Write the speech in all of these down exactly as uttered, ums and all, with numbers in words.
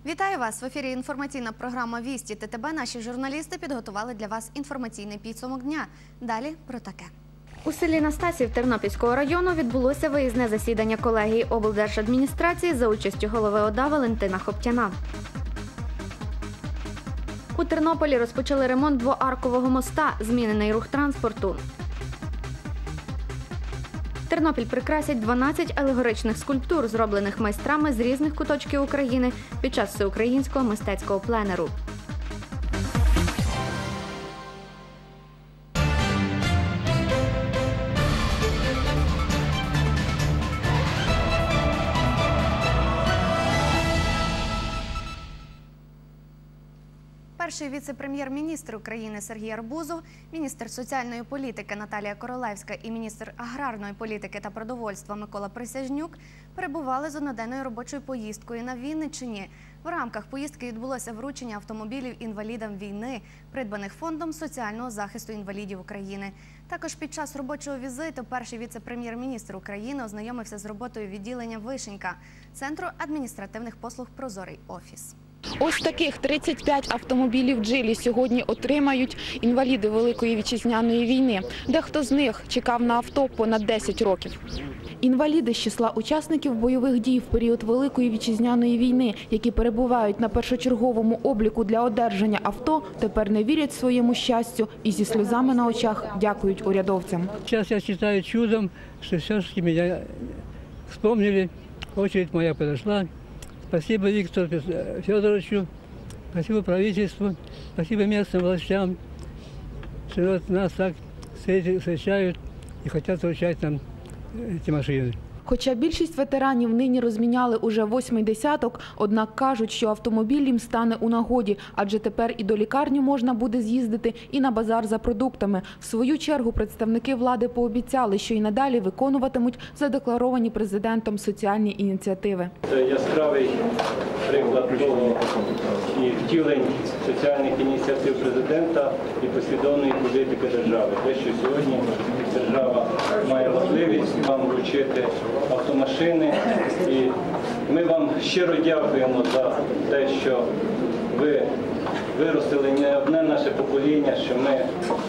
Вітаю вас! В ефірі інформаційна програма «Вісті ТТБ». Наші журналісти підготували для вас інформаційний підсумок дня. Далі про таке. У селі Настасів Тернопільського району відбулося виїзне засідання колегії облдержадміністрації за участю голови ОДА Валентина Хоптяна. У Тернополі розпочали ремонт двоаркового моста, змінений рух транспорту. Тернопіль прикрасять дванадцять алегоричних скульптур, зроблених майстрами з різних куточків України під час всеукраїнського мистецького пленеру. Перший віце-прем'єр-міністр України Сергій Арбузов, міністр соціальної політики Наталія Королевська і міністр аграрної політики та продовольства Микола Присяжнюк перебували з одноденною робочою поїздкою на Вінниччині. В рамках поїздки відбулося вручення автомобілів інвалідам війни, придбаних Фондом соціального захисту інвалідів України. Також під час робочого візиту перший віце-прем'єр-міністр України ознайомився з роботою відділення «Вишенька» Центру адміністративних послуг «Прозорий офіс». Ось таких тридцять п'ять автомобілів «Джилі» сьогодні отримають інваліди Великої Вітчизняної війни. Дехто з них чекав на авто понад десять років. Інваліди з числа учасників бойових дій в період Великої Вітчизняної війни, які перебувають на першочерговому обліку для одержання авто, тепер не вірять своєму щастю і зі сльозами на очах дякують урядовцям. Зараз я вважаю чудом, що все-таки мене вспомнили, очередь моя підійшла. Спасибо Виктору Федоровичу, спасибо правительству, спасибо местным властям, что вот нас так встречают и хотят вручать нам эти машины. Хоча більшість ветеранів нині розміняли уже восьмий десяток, однак кажуть, що автомобіль їм стане у нагоді, адже тепер і до лікарні можна буде з'їздити, і на базар за продуктами. В свою чергу представники влади пообіцяли, що й надалі виконуватимуть задекларовані президентом соціальні ініціативи. Це яскравий приклад того і втілень соціальних ініціатив президента і послідовної політики держави. Те, що сьогодні держава має можливість вам вручити автомашини, і ми вам щиро дякуємо за те, що ви виростили не одне наше покоління, що ми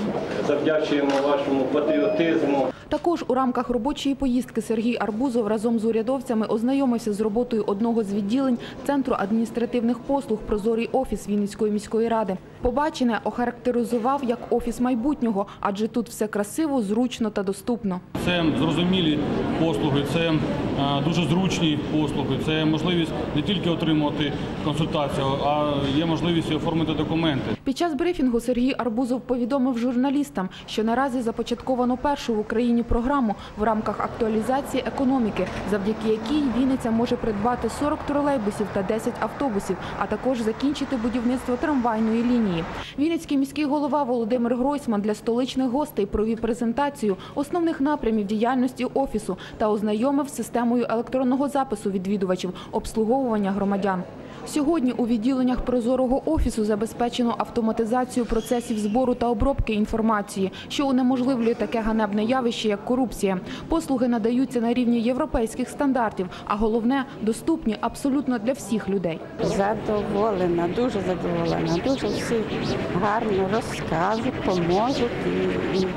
завдячуємо вашому патріотизму. Також у рамках робочої поїздки Сергій Арбузов разом з урядовцями ознайомився з роботою одного з відділень Центру адміністративних послуг «Прозорий офіс» Вінницької міської ради. Побачене охарактеризував як офіс майбутнього, адже тут все красиво, зручно та доступно. Це зрозумілі послуги, це дуже зручні послуги, це можливість не тільки отримувати консультацію, а є можливість оформити документи. Під час брифінгу Сергій Арбузов повідомив журналістам, що наразі започатковано першу в Україні програму в рамках актуалізації економіки, завдяки якій Вінниця може придбати сорок тролейбусів та десять автобусів, а також закінчити будівництво трамвайної лінії. Вінницький міський голова Володимир Гройсман для столичних гостей провів презентацію основних напрямів діяльності офісу та ознайомив з системою електронного запису відвідувачів, обслуговування громадян. Сьогодні у відділеннях Прозорого офісу забезпечено автоматизацію процесів збору та обробки інформації, що унеможливлює таке ганебне явище, як корупція. Послуги надаються на рівні європейських стандартів, а головне – доступні абсолютно для всіх людей. Задоволена, дуже задоволена, дуже всі гарно розкажуть, поможуть і, і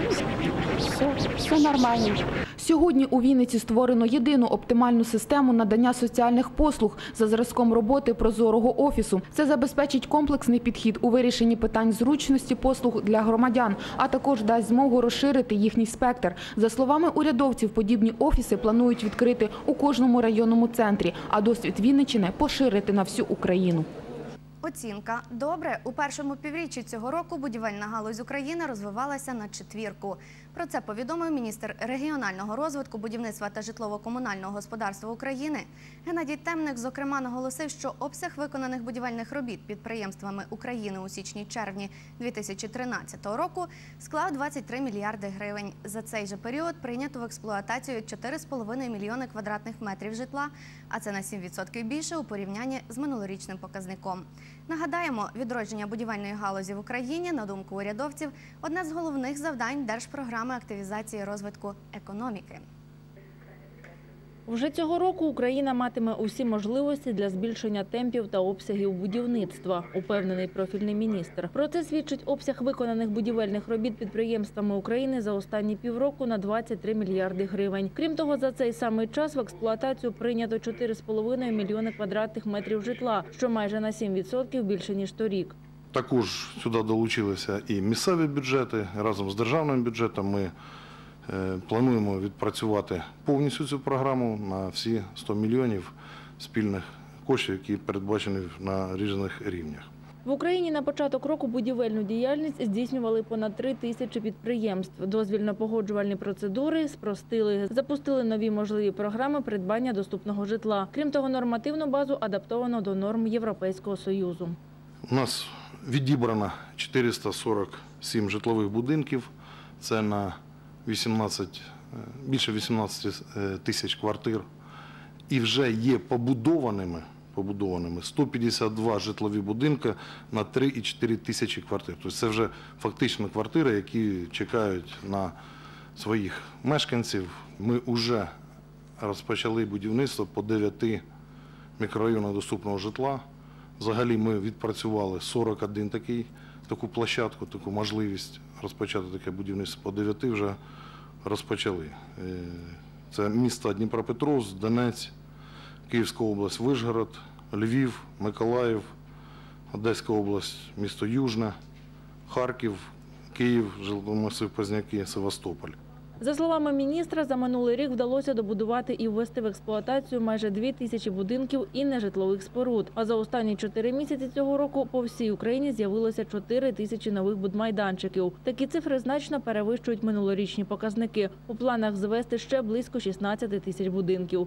все, все нормально. Сьогодні у Вінниці створено єдину оптимальну систему надання соціальних послуг за зразком роботи Прозорого офісу. Це забезпечить комплексний підхід у вирішенні питань зручності послуг для громадян, а також дасть змогу розширити їхній спектр. За словами урядовців, подібні офіси планують відкрити у кожному районному центрі, а досвід Вінниччини поширити на всю Україну. Оцінка «Добре». У першому півріччі цього року будівельна галузь України розвивалася на четвірку. Про це повідомив міністр регіонального розвитку, будівництва та житлово-комунального господарства України. Геннадій Темник, зокрема, наголосив, що обсяг виконаних будівельних робіт підприємствами України у січні-червні дві тисячі тринадцятого року склав двадцять три мільярди гривень. За цей же період прийнято в експлуатацію чотири з половиною мільйони квадратних метрів житла, а це на сім відсотків більше у порівнянні з минулорічним показником. Нагадаємо, відродження будівельної галузі в Україні, на думку урядовців, одне з головних завдань Держпрограми активізації розвитку економіки. Вже цього року Україна матиме усі можливості для збільшення темпів та обсягів будівництва, упевнений профільний міністр. Про це свідчить обсяг виконаних будівельних робіт підприємствами України за останні півроку на двадцять три мільярди гривень. Крім того, за цей самий час в експлуатацію прийнято чотири з половиною мільйони квадратних метрів житла, що майже на сім відсотків більше, ніж торік. Також сюди долучилися і місцеві бюджети. Разом з державним бюджетом ми плануємо відпрацювати повністю цю програму на всі сто мільйонів спільних коштів, які передбачені на різних рівнях. В Україні на початок року будівельну діяльність здійснювали понад три тисячі підприємств. Дозвільно-погоджувальні процедури спростили, запустили нові можливі програми придбання доступного житла. Крім того, нормативну базу адаптовано до норм Європейського Союзу. У нас відібрано чотириста сорок сім житлових будинків. Це на вісімнадцять, більше вісімнадцяти тисяч квартир. І вже є побудованими, побудованими сто п'ятдесят два житлові будинки на три і чотири тисячі квартир. Тобто це вже фактично квартири, які чекають на своїх мешканців. Ми вже розпочали будівництво по дев'яти мікрорайонах доступного житла. Взагалі ми відпрацювали сорок один такий, таку площадку, таку можливість розпочати таке будівництво, по дев'яти вже розпочали. Це міста Дніпропетровськ, Донець, Київська область, Вишгород, Львів, Миколаїв, Одеська область, місто Южне, Харків, Київ, жилмасив Позняки, Севастополь. За словами міністра, за минулий рік вдалося добудувати і ввести в експлуатацію майже дві тисячі будинків і нежитлових споруд. А за останні чотири місяці цього року по всій Україні з'явилося чотири тисячі нових будмайданчиків. Такі цифри значно перевищують минулорічні показники. У планах звести ще близько шістнадцяти тисяч будинків.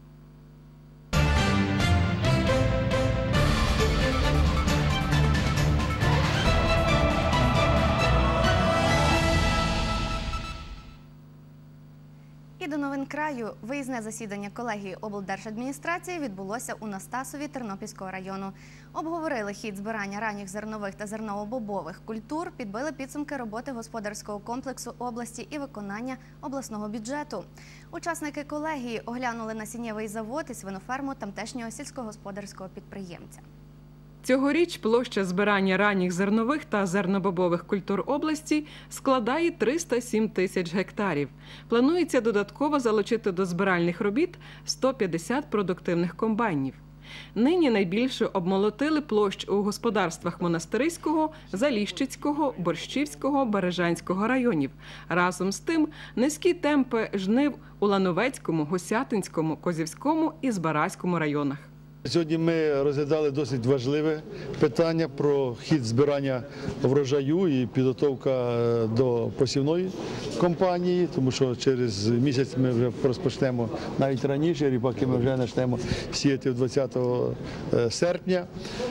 І до новин краю. Виїзне засідання колегії облдержадміністрації відбулося у Настасові Тернопільського району. Обговорили хід збирання ранніх зернових та зерново-бобових культур, підбили підсумки роботи господарського комплексу області і виконання обласного бюджету. Учасники колегії оглянули насіннєвий завод і свиноферму тамтешнього сільськогосподарського підприємця. Цьогоріч площа збирання ранніх зернових та зернобобових культур області складає триста сім тисяч гектарів. Планується додатково залучити до збиральних робіт сто п'ятдесят продуктивних комбайнів. Нині найбільше обмолотили площ у господарствах Монастириського, Заліщицького, Борщівського, Бережанського районів. Разом з тим, низькі темпи жнив у Лановецькому, Гусятинському, Козівському і Збаразькому районах. Сьогодні ми розглядали досить важливе питання про хід збирання врожаю і підготовка до посівної кампанії, тому що через місяць ми вже розпочнемо навіть раніше, ріпаки ми вже почнемо сіяти двадцятого серпня.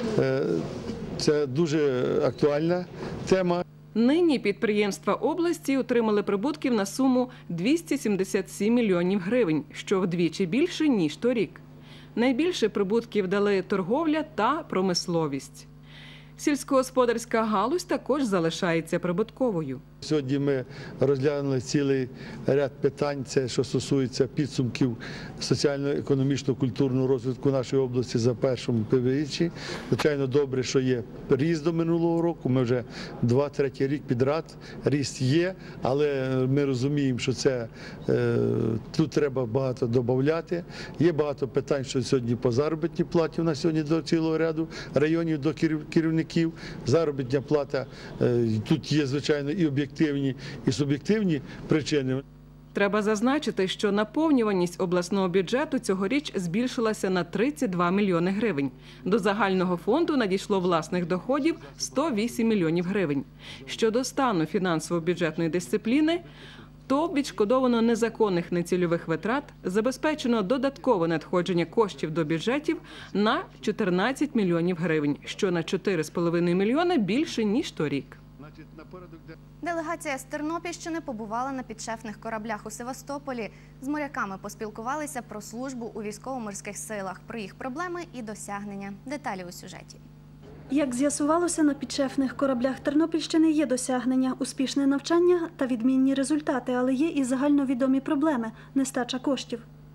Це дуже актуальна тема. Нині підприємства області отримали прибутків на суму двісті сімдесят сім мільйонів гривень, що вдвічі більше, ніж торік. Найбільше прибутків дали торговля та промисловість. Сільськогосподарська галузь також залишається прибутковою. Сьогодні ми розглянули цілий ряд питань, це що стосується підсумків соціально-економічного культурного розвитку нашої області за першому півріччі. Звичайно, добре, що є ріст до минулого року. Ми вже два-третій рік підряд ріст є, але ми розуміємо, що це тут треба багато додати. Є багато питань, що сьогодні по заробітній платі у нас сьогодні до цілого ряду районів, до керівників. Заробітня плата тут є, звичайно, і об'єктивні, і суб'єктивні причини. Треба зазначити, що наповнюваність обласного бюджету цьогоріч збільшилася на тридцять два мільйони гривень. До загального фонду надійшло власних доходів сто вісім мільйонів гривень. Щодо стану фінансово-бюджетної дисципліни, то відшкодовано незаконних нецільових витрат, забезпечено додаткове надходження коштів до бюджетів на чотирнадцять мільйонів гривень, що на чотири з половиною мільйони більше, ніж торік. Делегація з Тернопільщини побувала на підшефних кораблях у Севастополі. З моряками поспілкувалися про службу у військово-морських силах, про їх проблеми і досягнення. Деталі у сюжеті. Як з'ясувалося, на підшефних кораблях Тернопільщини є досягнення, успішне навчання та відмінні результати, але є і загальновідомі проблеми – нестача коштів.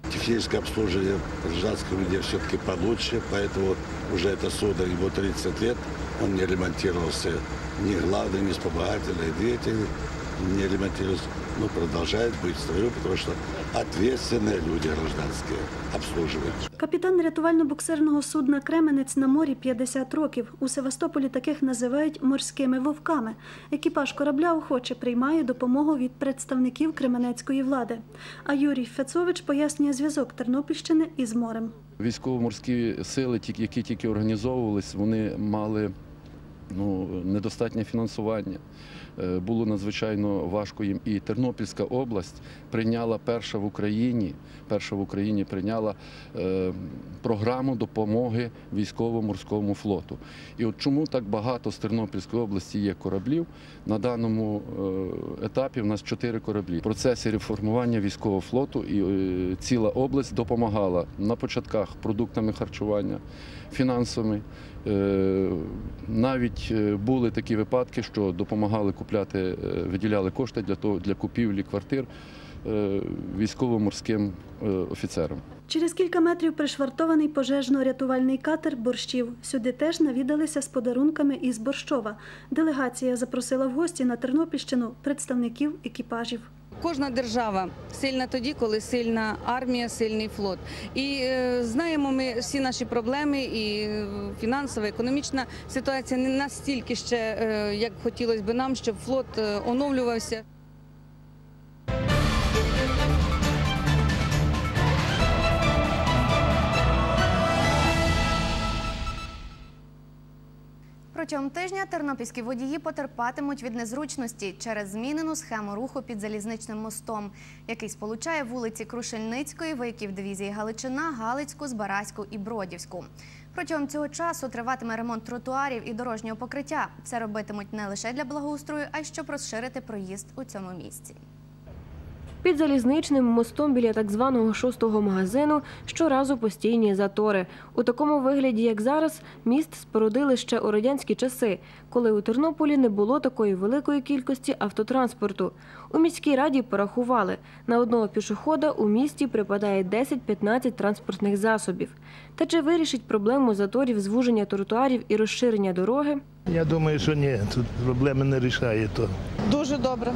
Техническое обслуживание гражданского людей все-таки получше, поэтому уже это судно, ему тридцать лет, он не ремонтировался ни главный, ни вспомогательный двигатель, не ремонтировался, но продолжает быть в строю, потому что ответственные люди гражданские обслуживают. Капітан рятувально-буксирного судна «Кременець» на морі п'ятдесят років. У Севастополі таких називають морськими вовками. Екіпаж корабля охоче приймає допомогу від представників кременецької влади. А Юрій Фецович пояснює зв'язок Тернопільщини із морем. Військово-морські сили, які тільки організовувались, вони мали ну, недостатнє фінансування. Було надзвичайно важко їм. І Тернопільська область прийняла перша в Україні, перша в Україні прийняла е, програму допомоги військово-морському флоту. І от чому так багато з Тернопільської області є кораблів? На даному е, етапі в нас чотири кораблі. В процесі реформування військового флоту і е, ціла область допомагала на початках продуктами харчування, фінансовими. Е, навіть були такі випадки, що допомагали купляти, виділяли кошти для того, для купівлі квартир військово-морським офіцерам. Через кілька метрів пришвартований пожежно-рятувальний катер «Борщів». Сюди теж навідалися з подарунками із Борщова. Делегація запросила в гості на Тернопільщину представників екіпажів. Кожна держава сильна тоді, коли сильна армія, сильний флот. І е, знаємо ми всі наші проблеми, і фінансова, економічна ситуація не настільки ще, е, як хотілося б нам, щоб флот е, оновлювався. Протягом тижня тернопільські водії потерпатимуть від незручності через змінену схему руху під залізничним мостом, який сполучає вулиці Крушельницької, вояків дивізії Галичина, Галицьку, Збаразьку і Бродівську. Протягом цього часу триватиме ремонт тротуарів і дорожнього покриття. Це робитимуть не лише для благоустрою, а й щоб розширити проїзд у цьому місці. Під залізничним мостом біля так званого шостого магазину щоразу постійні затори. У такому вигляді, як зараз, міст спорудили ще у радянські часи, коли у Тернополі не було такої великої кількості автотранспорту. У міській раді порахували, на одного пішохода у місті припадає десять-п'ятнадцять транспортних засобів. Та чи вирішить проблему заторів звуження тротуарів і розширення дороги? Я думаю, що ні, тут проблеми не рішає то. Дуже добре.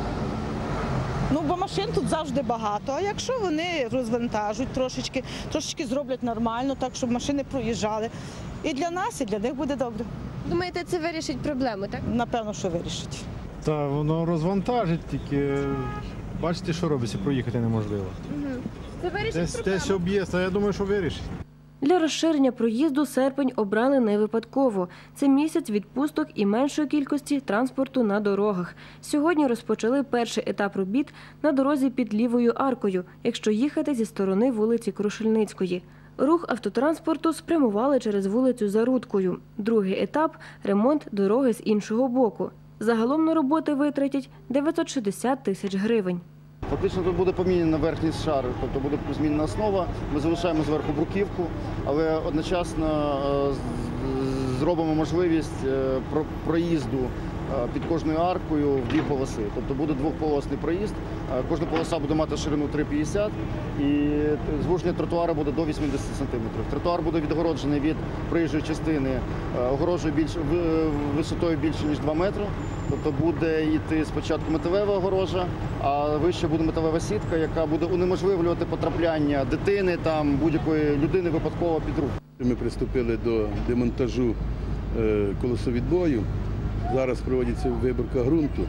Ну, бо машин тут завжди багато, а якщо вони розвантажуть трошечки, трошечки зроблять нормально, так, щоб машини проїжджали. І для нас, і для них буде добре. Думаєте, це вирішить проблему, так? Напевно, що вирішить. Та воно розвантажить, тільки бачите, що робиться, проїхати неможливо. Угу. Це вирішить десь, проблему? Десь об'їзд, а я думаю, що вирішить. Для розширення проїзду серпень обрали не випадково. Це місяць відпусток і меншої кількості транспорту на дорогах. Сьогодні розпочали перший етап робіт на дорозі під Лівою аркою, якщо їхати зі сторони вулиці Крушельницької. Рух автотранспорту спрямували через вулицю Зарудкою. Другий етап – ремонт дороги з іншого боку. Загалом на роботи витратять дев'ятсот шістдесят тисяч гривень. Фактично тут буде поміняна верхній шар, тобто буде змінена основа, ми залишаємо зверху бруківку, але одночасно зробимо можливість проїзду під кожною аркою в дві полоси. Тобто буде двохполосний проїзд, кожна полоса буде мати ширину три п'ятдесят і звуження тротуару буде до вісімдесят сантиметрів. Тротуар буде відгороджений від проїжджої частини огорожею більш, висотою більше, ніж два метри. Тобто буде йти спочатку металева огорожа, а вище буде металева сітка, яка буде унеможливлювати потрапляння дитини, там, будь-якої людини випадково під рух. Ми приступили до демонтажу колесовідбою. Зараз проводиться виборка ґрунту.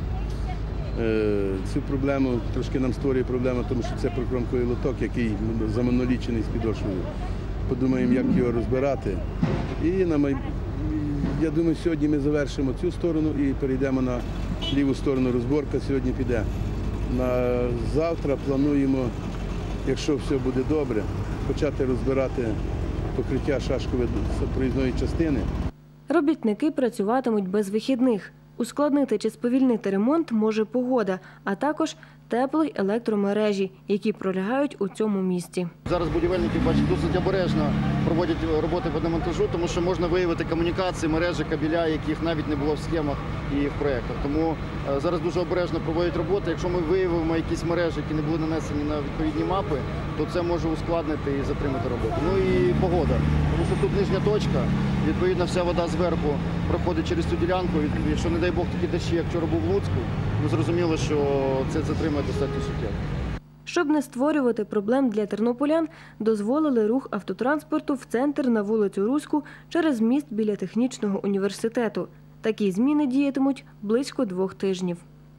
Цю проблему трошки нам створює проблема, тому що це прикромковий лоток, який замонолічений з підошвою. Подумаємо, як його розбирати. І на май... я думаю, сьогодні ми завершимо цю сторону і перейдемо на ліву сторону. Розборка сьогодні піде. На завтра плануємо, якщо все буде добре, почати розбирати покриття шашкової проїзної частини. Робітники працюватимуть без вихідних. Ускладнити чи сповільнити ремонт може погода, а також тепло- й електромережі, які пролягають у цьому місті. Зараз будівельники, бачите, досить обережно проводять роботи по демонтажу, тому що можна виявити комунікації, мережі, кабеля, яких навіть не було в схемах і в проєктах. Тому зараз дуже обережно проводять роботи. Якщо ми виявимо якісь мережі, які не були нанесені на відповідні мапи, то це може ускладнити і затримати роботу. Ну і погода, тому що тут нижня точка, відповідно вся вода зверху проходить через цю ділянку. Якщо, не дай Бог, такі дощі, як вчора був в Луцьку, ми зрозуміли, що це затримає достатньо суттєво. Щоб не створювати проблем для тернополян, дозволили рух автотранспорту в центр на вулицю Руську через міст біля технічного університету. Такі зміни діятимуть близько двох тижнів.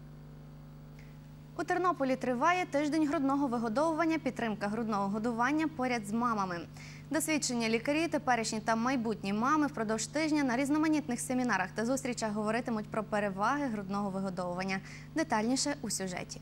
У Тернополі триває тиждень грудного вигодовування, підтримка грудного годування поряд з мамами. Досвідчені лікарі, теперішні та майбутні мами впродовж тижня на різноманітних семінарах та зустрічах говоритимуть про переваги грудного вигодовування. Детальніше у сюжеті.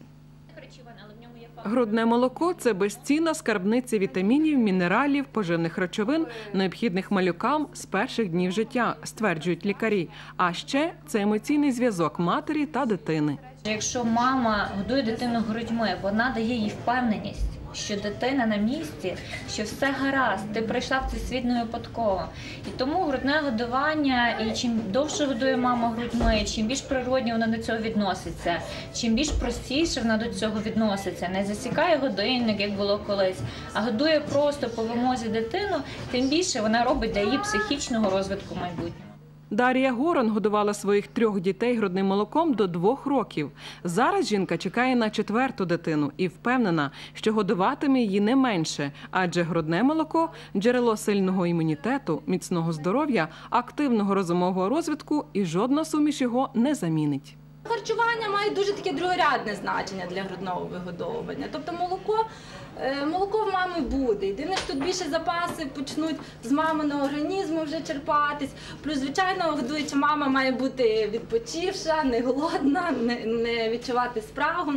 Грудне молоко – це безцінна скарбниця вітамінів, мінералів, поживних речовин, необхідних малюкам з перших днів життя, стверджують лікарі. А ще це емоційний зв'язок матері та дитини. Якщо мама годує дитину грудьми, вона дає їй впевненість, що дитина на місці, що все гаразд, ти прийшла в цей світ не випадково. І тому грудне годування, і чим довше годує мама грудьми, чим більш природньо вона до цього відноситься, чим більш простіше вона до цього відноситься, не засікає годинник, як було колись, а годує просто по вимозі дитину, тим більше вона робить для її психічного розвитку майбутнього. Дар'я Горон годувала своїх трьох дітей грудним молоком до двох років. Зараз жінка чекає на четверту дитину і впевнена, що годуватиме її не менше, адже грудне молоко – джерело сильного імунітету, міцного здоров'я, активного розумового розвитку і жодна суміш його не замінить. Харчування має дуже таке другорядне значення для грудного вигодовування. Тобто молоко, молоко в мами буде. Єдине, що тут більше запаси почнуть з маминого організму вже черпатись. Плюс, звичайно, годуюча мама має бути відпочивша, не голодна, не, не відчувати спрагу.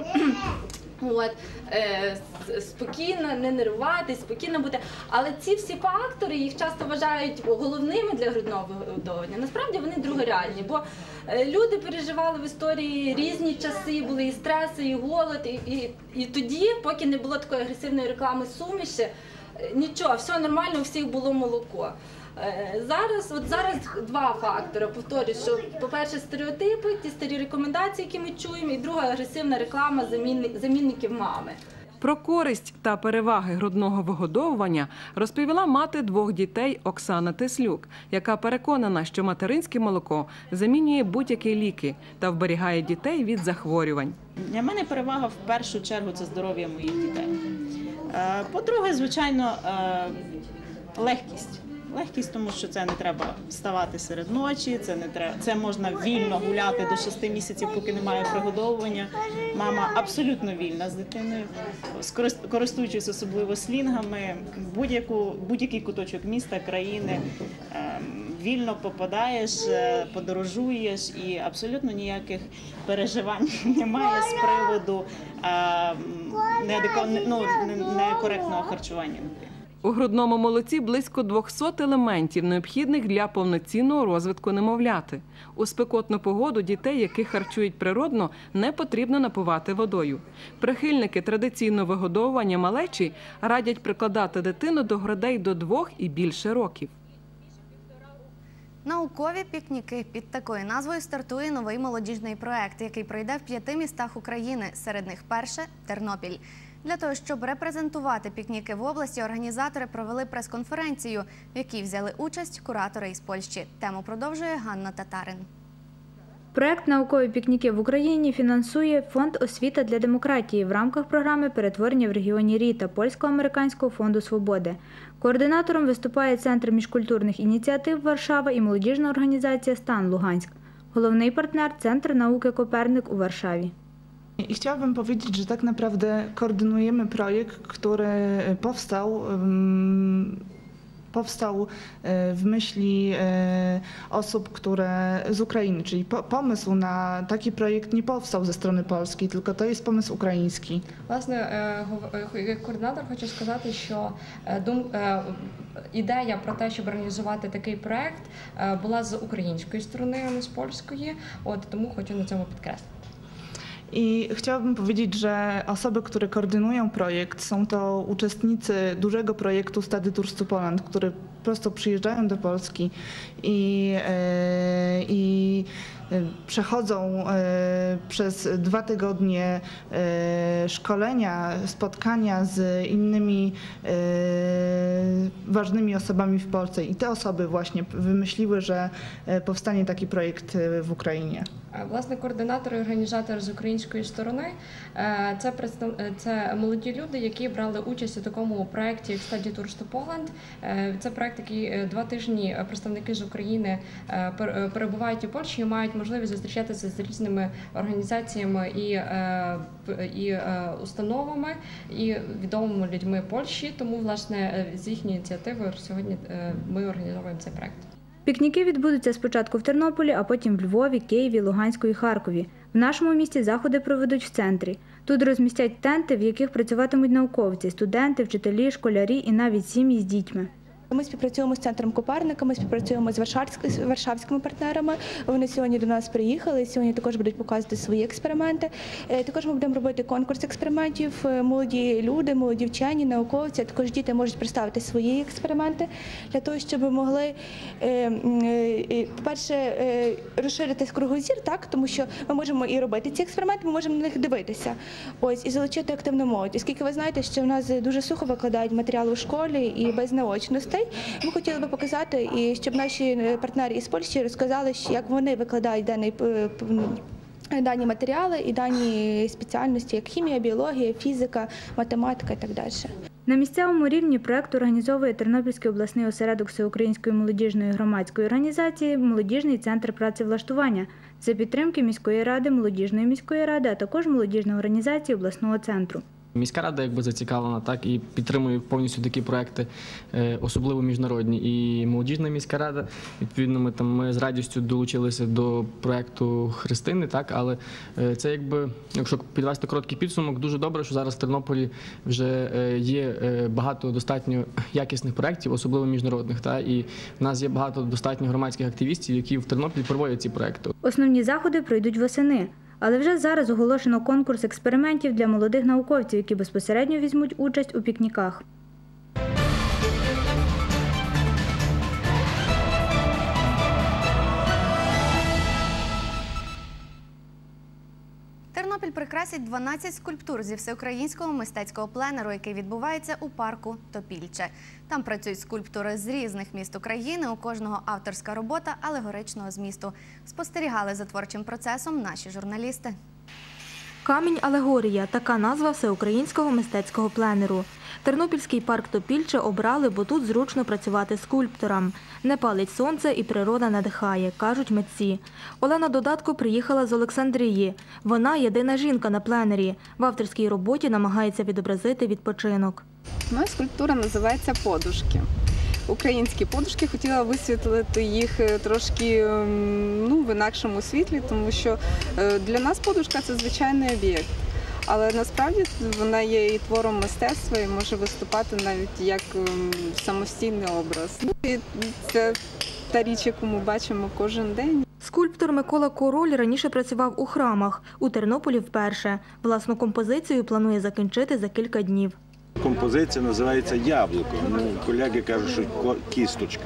От, е, спокійно, не нервуватись, спокійно бути. Але ці всі фактори, їх часто вважають головними для грудного вигодовування. Насправді вони другорядні, бо е, люди переживали в історії різні часи, були і стреси, і голод, і, і, і тоді, поки не було такої агресивної реклами суміші, е, нічого, все нормально, у всіх було молоко. Зараз, от зараз два фактори. Повторюю, що, по-перше, стереотипи, ті старі рекомендації, які ми чуємо, і друга – агресивна реклама замінників мами. Про користь та переваги грудного вигодовування розповіла мати двох дітей Оксана Теслюк, яка переконана, що материнське молоко замінює будь-які ліки та вберігає дітей від захворювань. Для мене перевага в першу чергу – це здоров'я моїх дітей. По-друге, звичайно, легкість. Легкість, тому що це не треба вставати серед ночі, це не треба, це можна вільно гуляти до шести місяців, поки немає пригодовування. Мама абсолютно вільна з дитиною, користуючись особливо слінгами, будь-яку, будь-який куточок міста, країни, вільно попадаєш, подорожуєш і абсолютно ніяких переживань немає з приводу некоректного харчування. У грудному молоці близько двохсот елементів, необхідних для повноцінного розвитку немовляти. У спекотну погоду дітей, яких харчують природно, не потрібно напувати водою. Прихильники традиційного вигодовування малечі радять прикладати дитину до грудей до двох і більше років. Наукові пікніки. Під такою назвою стартує новий молодіжний проект, який пройде в п'яти містах України. Серед них перше – Тернопіль. Для того, щоб репрезентувати пікніки в області, організатори провели прес-конференцію, в якій взяли участь куратори із Польщі. Тему продовжує Ганна Татарин. Проект «Наукові пікніки в Україні» фінансує Фонд «Освіта для демократії» в рамках програми перетворення в регіоні Ріта Польсько-американського фонду свободи. Координатором виступає Центр міжкультурних ініціатив «Варшава» і молодіжна організація «Стан Луганськ». Головний партнер – Центр науки «Коперник» у Warszawie. I chciałabym powiedzieć, że tak naprawdę koordynujemy projekt, który powstał, powstał w myśli osób, które z Ukrainy, czyli pomysł na taki projekt nie powstał ze strony polskiej, tylko to jest pomysł ukraiński. Власне, як координатор хочу сказати, що ідея про те, щоб організувати такий проект, була з української сторони, а не з польської, от тому хочу на цьому підкреслити. I chciałabym powiedzieć, że osoby, które koordynują projekt, są to uczestnicy dużego projektu Study Tours to Poland, które po prostu przyjeżdżają do Polski i, i przechodzą przez dwa tygodnie szkolenia, spotkania z innymi ważnymi osobami w Polsce i te osoby właśnie wymyśliły, że powstanie taki projekt w Україні. Власне, координатори і організатори з української сторони – це, представ... це молоді люди, які брали участь у такому проєкті як Study Tours to Poland. Це проєкт, який два тижні представники з України перебувають у Польщі і мають можливість зустрічатися з різними організаціями і, і установами, і відомими людьми Польщі. Тому, власне, з їхньої ініціативи сьогодні ми організовуємо цей проєкт. Пікніки відбудуться спочатку в Тернополі, а потім в Львові, Києві, Луганську і Харкові. В нашому місті заходи проведуть в центрі. Тут розмістять тенти, в яких працюватимуть науковці, студенти, вчителі, школярі і навіть сім'ї з дітьми. Ми співпрацюємо з центром Коперника, ми співпрацюємо з варшавськими партнерами. Вони сьогодні до нас приїхали, сьогодні також будуть показувати свої експерименти. Також ми будемо робити конкурс експериментів. Молоді люди, молоді вчені, науковці, а також діти можуть представити свої експерименти для того, щоб могли, по-перше, розширити кругозір, так, тому що ми можемо і робити ці експерименти, ми можемо на них дивитися. Ось, і залучити активну молодь. Оскільки ви знаєте, що в нас дуже сухо викладають матеріал у школі і без наочностей, ми хотіли би показати, і щоб наші партнери із Польщі розказали, як вони викладають даний, дані матеріали і дані спеціальності, як хімія, біологія, фізика, математика і так далі. На місцевому рівні проєкт організовує Тернопільський обласний осередок Всеукраїнської молодіжної громадської організації «Молодіжний центр працевлаштування» за підтримки міської ради, молодіжної міської ради, а також молодіжної організації обласного центру. Міська рада якби зацікавлена, так, і підтримує повністю такі проекти, особливо міжнародні. І молодіжна міська рада, відповідно, ми там ми з радістю долучилися до проекту Христини, так, але це якби, якщо підвести короткий підсумок, дуже добре, що зараз в Тернополі вже є багато достатньо якісних проєктів, особливо міжнародних, так, і в нас є багато достатньо громадських активістів, які в Тернополі проводять ці проекти. Основні заходи пройдуть восени. Але вже зараз оголошено конкурс експериментів для молодих науковців, які безпосередньо візьмуть участь у пікніках. Тернопіль прикрасить дванадцять скульптур зі всеукраїнського мистецького пленеру, який відбувається у парку Топільче. Там працюють скульптори з різних міст України, у кожного авторська робота алегоричного змісту. Спостерігали за творчим процесом наші журналісти. Камінь-алегорія – така назва всеукраїнського мистецького пленеру. Тернопільський парк Топільче обрали, бо тут зручно працювати скульпторам. Не палить сонце і природа надихає, кажуть митці. Олена Додатко приїхала з Олександрії. Вона єдина жінка на пленері. В авторській роботі намагається відобразити відпочинок. Моя скульптура називається «Подушки». Українські подушки, хотіла висвітлити їх трошки ну, в інакшому світлі, тому що для нас подушка – це звичайний об'єкт. Але насправді вона є і твором мистецтва і може виступати навіть як самостійний образ. І це та річ, яку ми бачимо кожен день. Скульптор Микола Король раніше працював у храмах, у Тернополі вперше. Власну композицію планує закінчити за кілька днів. Композиція називається «Яблуко». Ну, колеги кажуть, що кісточка.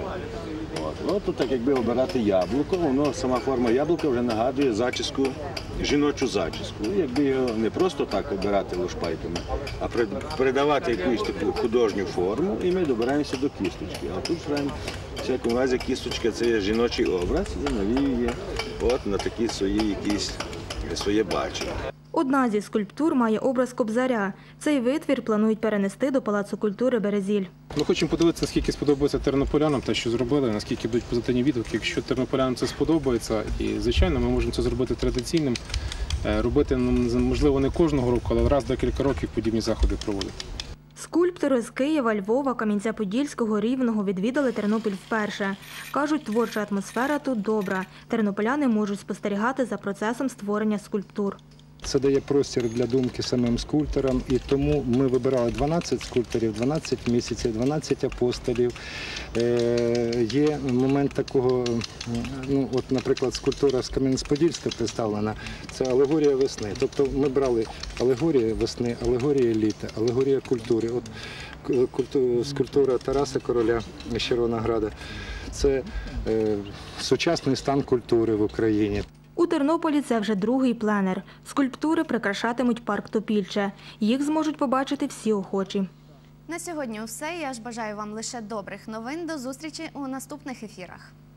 От, от так якби обирати яблуко, воно, сама форма яблука вже нагадує зачіску, жіночу зачіску. Якби його не просто так обирати лушпайками, а передавати якусь таку художню форму, і ми добираємося до кісточки. А тут, в всякому разі, кісточка – це є жіночий образ, і навіює от на такі свої якісь своє бачення. Одна зі скульптур має образ Кобзаря. Цей витвір планують перенести до Палацу культури «Березіль». Ми хочемо подивитися, наскільки сподобається тернополянам те, що зробили, наскільки будуть позитивні відгуки. Якщо тернополянам це сподобається, і, звичайно, ми можемо це зробити традиційним, робити, можливо, не кожного року, але раз в декілька років подібні заходи проводити. Скульптори з Києва, Львова, Кам'янця-Подільського, Рівного відвідали Тернопіль вперше. Кажуть, творча атмосфера тут добра. Тернополяни можуть спостерігати за процесом створення скульптур. Це дає простір для думки самим скульпторам, і тому ми вибирали дванадцять скульпторів, дванадцять місяців, дванадцять апостолів. Е, є момент такого, ну от, наприклад, скульптура з Кам'янець-Подільська представлена, це алегорія весни. Тобто ми брали алегорія весни, алегорія літа, алегорія культури. От культу, скульптура Тараса Короля з Червонограда. Це е, сучасний стан культури в Україні. У Тернополі це вже другий пленер. Скульптури прикрашатимуть парк Топільче. Їх зможуть побачити всі охочі. На сьогодні все. Я ж бажаю вам лише добрих новин. До зустрічі у наступних ефірах.